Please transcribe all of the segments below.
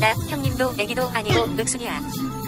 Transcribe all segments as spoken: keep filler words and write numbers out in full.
나 형님도 애기도 아니고 늑순이야.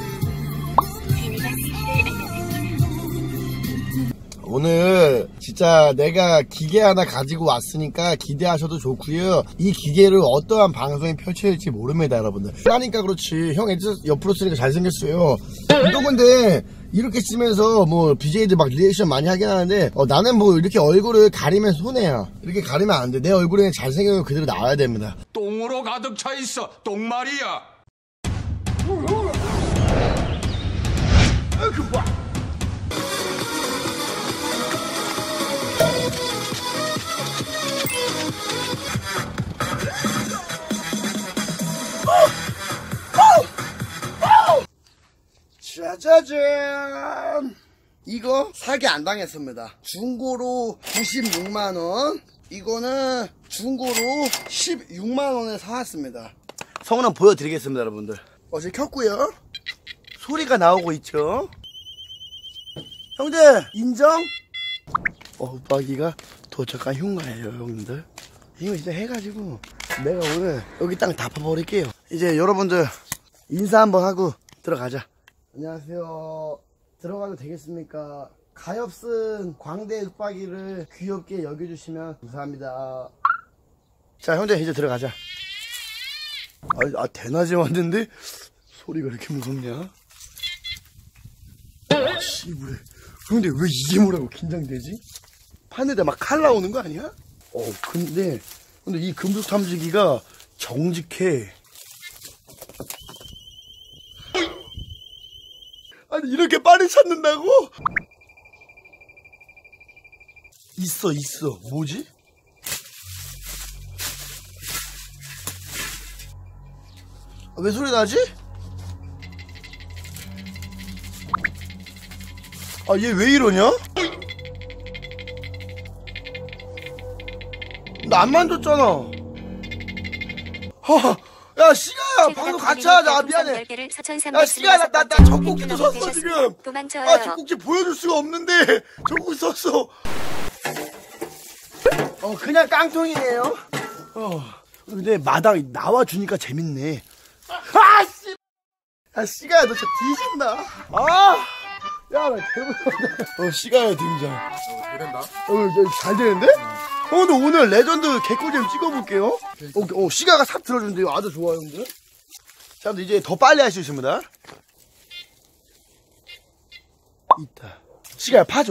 오늘 진짜 내가 기계 하나 가지고 왔으니까 기대하셔도 좋고요. 이 기계를 어떠한 방송에 펼쳐질지 모릅니다, 여러분들. 하니까 그렇지. 형 애들 옆으로 쓰니까 잘생겼어요. 이거 근데 이렇게 쓰면서 뭐 비제이들 막 리액션 많이 하긴 하는데 어, 나는 뭐 이렇게 얼굴을 가리면 손해야. 이렇게 가리면 안 돼. 내 얼굴에 잘생긴 거 그대로 나와야 됩니다. 똥으로 가득 차 있어. 똥말이야. 아, 그 봐. 짜자잔! 이거 사기 안 당했습니다. 중고로 구십육만 원, 이거는 중고로 십육만 원에 사왔습니다. 성능 보여드리겠습니다, 여러분들. 어제 켰고요. 소리가 나오고 있죠. 형들 인정? 어, 오빠기가 도착한 흉가예요, 형님들. 이거 진짜 해가지고 내가 오늘 여기 땅 다 파버릴게요. 이제 여러분들 인사 한번 하고 들어가자. 안녕하세요. 들어가도 되겠습니까? 가엾은 광대 윽박이를 귀엽게 여겨주시면 감사합니다. 자, 형제 이제 들어가자. 아, 아 대낮에 왔는데 소리가 이렇게 무섭냐? 아, 씨부래. 근데 왜 이게 뭐라고 긴장되지? 판에다 막 칼 나오는 거 아니야? 어, 근데 근데 이 금속 탐지기가 정직해. 아니 이렇게 빨리 찾는다고? 있어 있어. 뭐지? 아, 왜 소리 나지? 아 얘 왜 이러냐? 나 안 만졌잖아. 허, 야 시가야 방금 같이 하자. 아, 미안해. 야 시가야 나, 나, 나 젖꼭지도 섰어 지금. 도망쳐요. 아 젖꼭지 보여줄 수가 없는데 젖꼭지 섰어. 어 그냥 깡통이에요. 어 근데 마당 나와주니까 재밌네. 아씨 야 시가야 너 진짜 뒤진다. 아 야 나 개무섭다. 어 시가야 등장. 어, 잘 된다. 어 잘 되는데? 어, 근데 오늘 레전드 개꿀잼 찍어볼게요. 어, 어, 시가가 삽 들어준대요. 아주 좋아요, 형들. 자, 이제 더 빨리 할 수 있습니다. 있다. 시가야, 파줘.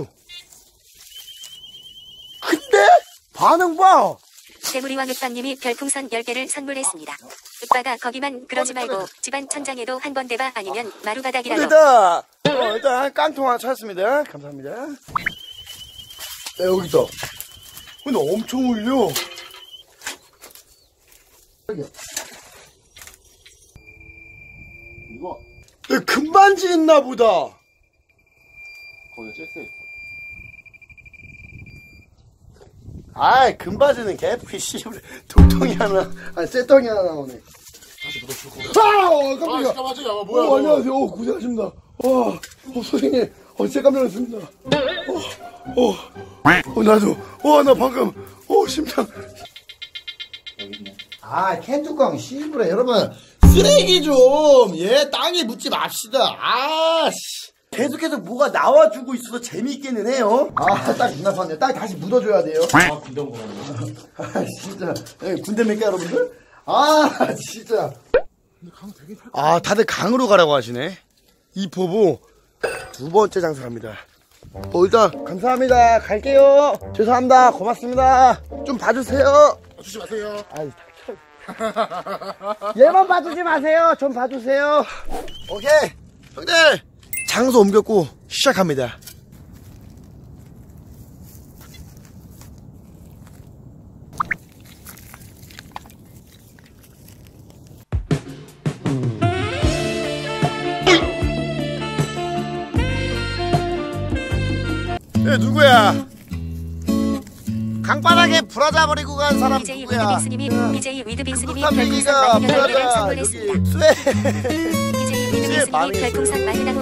근데? 반응 봐! 대무리왕 윽박님이 별풍선 열 개를 선물했습니다. 윽박아, 거기만 그러지 말고 집안 천장에도 한 번 대봐. 아니면 마루바닥이라도. 일단, 어, 일단 깡통 하나 찾았습니다. 감사합니다. 네, 여기 있다. 근데 엄청 울려. 이거 야, 금반지 있나 보다. 거기에 쬐세 있어. 아이 금바지는 개피 씨발 돌덩이 하나 아니 쇠덩이 하나 나오네. 다시 묻어주고. 아! 어, 깜짝이야. 아, 깜짝이야. 아, 뭐야? 어, 안녕하세요. 어, 고생하십니다. 와, 어, 선생님. 어, 진짜 깜짝 놀랐습니다. 어, 어, 어, 나도. 와, 나 방금, 어, 심장. 아, 캔뚜껑 씨부래. 여러분, 쓰레기 좀, 예, 땅에 묻지 맙시다. 아, 씨. 계속해서 뭐가 나와주고 있어서 재미있기는 해요. 아, 딱 눈나빴네. 딱 다시 묻어줘야 돼요. 아, 군대 온 거같네. 아, 진짜. 여기 군대입니까, 여러분들? 아, 진짜. 아, 다들 강으로 가라고 하시네. 이 포부 두 번째 장사합니다. 어, 일단 감사합니다. 갈게요. 죄송합니다. 고맙습니다. 좀 봐주세요. 주지 마세요. 아이, 얘만 봐주지 마세요. 좀 봐주세요. 오케이, 형들 장소 옮겼고 시작합니다. 얘 누구야? 강바닥에 부러져 버리고 간 사람 비제이 누구야? 위드빅스님이 비제이 위드빅스님이 탐지기가 별풍선 만 개를 부러져 선물했습니다. 여기 쇠. 비제이 위드빅스님이 마음이 별풍선 만개당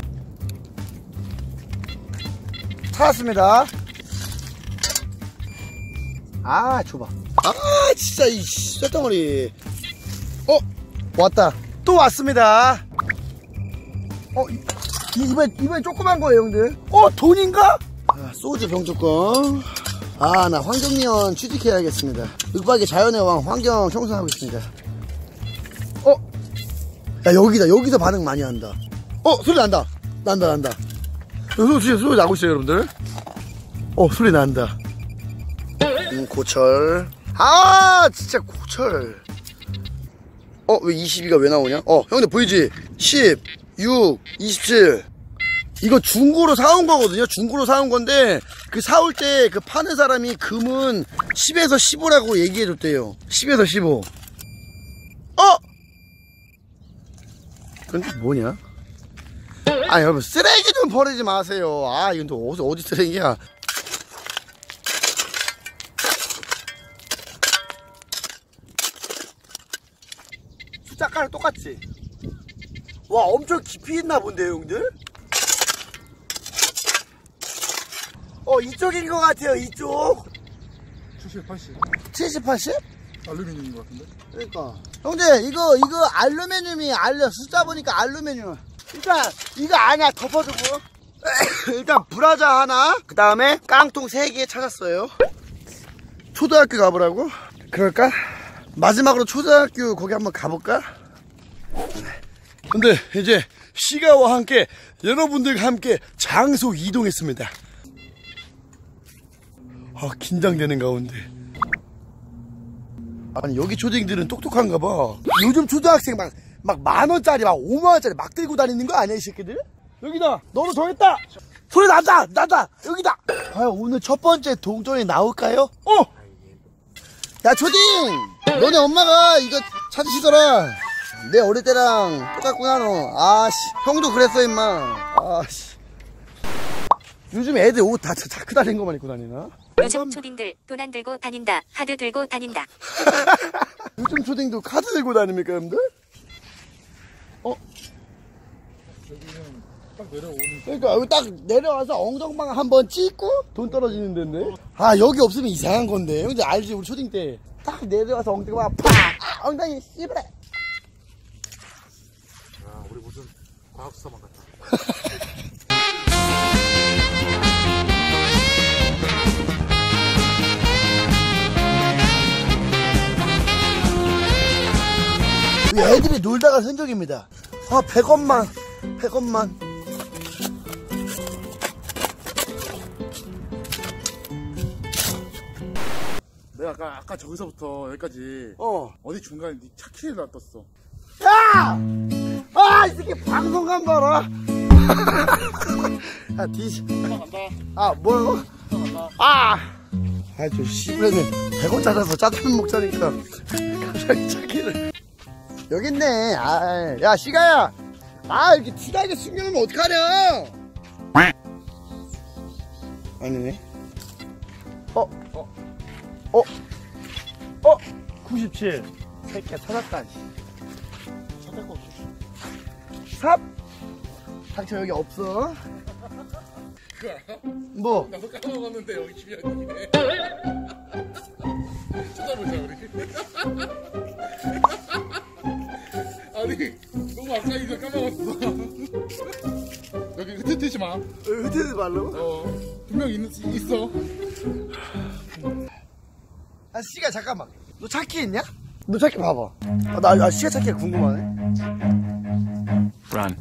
찾았습니다. 아, 줘봐. 아, 진짜 이 쇠덩어리. 어, 왔다. 또 왔습니다. 어, 이, 이번에, 이번에 조그만 거예요, 형들. 어, 돈인가? 아, 소주 병뚜껑. 아, 나 환경미원 취직해야겠습니다. 윽박이 자연의 왕 환경 청소하고 있습니다. 어? 야, 여기다. 여기서 반응 많이 한다. 어, 소리 난다. 난다, 난다. 소리, 소리, 소리 나고 있어요, 여러분들. 어, 소리 난다. 음, 고철. 아, 진짜 고철. 어, 왜 이십이가 왜 나오냐? 어, 형들 보이지? 십, 육, 이십칠. 이거 중고로 사온 거거든요. 중고로 사온 건데 그 사올 때 그 파는 사람이 금은 십에서 십오라고 얘기해 줬대요. 십에서 십오. 어? 근데 뭐냐? 아, 여러분 쓰레기 좀 버리지 마세요. 아, 이건 또 어디, 어디 쓰레기야? 숫자깔 똑같지? 와, 엄청 깊이 있나 본데요, 형들? 어, 이쪽인 것 같아요, 이쪽. 칠십, 팔십. 칠십, 팔십? 알루미늄인 것 같은데? 그러니까. 형들, 이거, 이거 알루미늄이 알려. 숫자 보니까 알루미늄. 일단, 이거 아니야, 덮어두고. 일단, 브라자 하나. 그 다음에, 깡통 세 개 찾았어요. 초등학교 가보라고? 그럴까? 마지막으로 초등학교 거기 한번 가볼까? 근데, 이제, 시가와 함께, 여러분들과 함께 장소 이동했습니다. 아, 긴장되는 가운데. 아니, 여기 초딩들은 똑똑한가 봐. 요즘 초등학생 막, 막 만원짜리, 막 오만원짜리 막 들고 다니는 거 아니야, 이 새끼들? 여기다! 너로 정했다! 소리 난다! 난다! 여기다! 과연 오늘 첫 번째 동전이 나올까요? 어! 야, 초딩! 너네 엄마가 이거 찾으시더라. 내 어릴 때랑 똑같구나, 너. 아씨, 형도 그랬어, 임마. 아씨. 요즘 애들 옷 다 자크 다닌 것만 입고 다니나? 요즘 초딩들 돈 안 들고 다닌다. 카드 들고 다닌다. 요즘 초딩도 카드 들고 다닙니까, 여러분들? 어? 여기는 딱 내려오는. 그러니까 여기 딱 내려와서 엉덩방 한번 찍고 돈 떨어지는 데인데. 아, 여기 없으면 이상한 건데. 형들 알지, 우리 초딩 때. 딱 내려와서 엉덩방 팍! 아, 엉덩이 씨부래. 야, 우리 무슨 과학수사만 같다. 애들이 놀다가 흔적입니다. 아, 백 원만, 백 원만. 내가 아까, 아까 저기서부터 여기까지 어. 어디 중간에 네 차키를 놔뒀어. 야! 아, 이 새끼 방송감 봐라. 야, 뒤지. 간다. 아, 뭐라고? 간다. 아! 아, 저 씨부레는 백 원 찾아서 짜장면 먹자니까. 갑자기 차키를. 여기 있네. 아, 야, 시가야. 아, 이렇게 티나게 숨겨놓으면 어떡하냐? 아니네. 어, 어, 어, 어, 구십칠. 새끼야, 찾았다. 찾을 거 없어. 삽! 닥쳐, 여기 없어. 그거 알아? 뭐? 나도 까먹었는데 여기 집이 아니네. 찾아보자 우리. 아니 너무 아까 이거 까먹었어. 여기 흩어뜨지 마. 흩어지지 말라고? 어 분명 있, 있어. 아, 시가 잠깐만. 너 차키 있냐? 너 차키 봐봐. 아, 나, 나 시가 차키가 궁금하네. Run.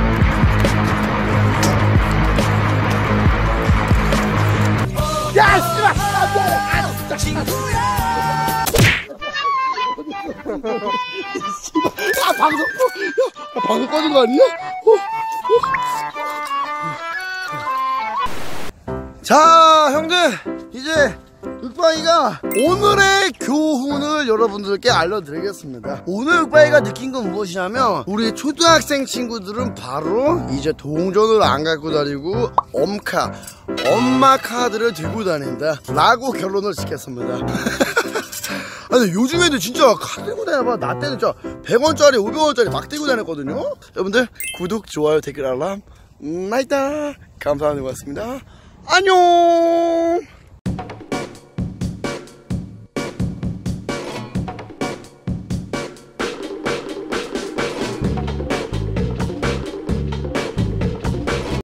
야, 씨발! 아, 미안해. 아, 진짜. 아, 방송, 어, 야, 아, 방송 꺼진 거 아니야? 어, 어. 자, 형들, 이제 윽박이가 오늘의 교훈을 여러분들께 알려드리겠습니다. 오늘 윽박이가 느낀 건 무엇이냐면, 우리 초등학생 친구들은 바로 이제 동전을 안 갖고 다니고 엄카, 엄마 카드를 들고 다닌다 라고 결론을 짓겠습니다. 아니, 요즘 애들 진짜 카드 들고 다녀봐. 나 때는 진짜 백 원짜리 오백 원짜리 막 들고 다녔거든요. 여러분들 구독, 좋아요, 댓글, 알람, 음, 나이다 감사합니다. 고맙습니다. 안녕.